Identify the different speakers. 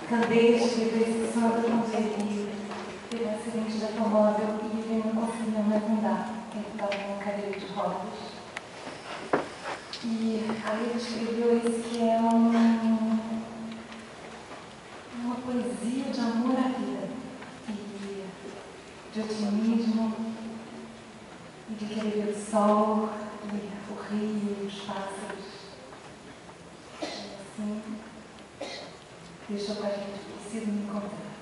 Speaker 1: Candeias teve a exceção da Conselheria, teve um acidente de automóvel e ele não conseguia mais andar. Ele estava numa cadeira de rodas. E aí ele escreveu isso que é uma poesia de amor à vida, e de otimismo, e de querer ver o sol, e o rio, os pássaros. E assim, deixou para a gente, preciso me encontrar.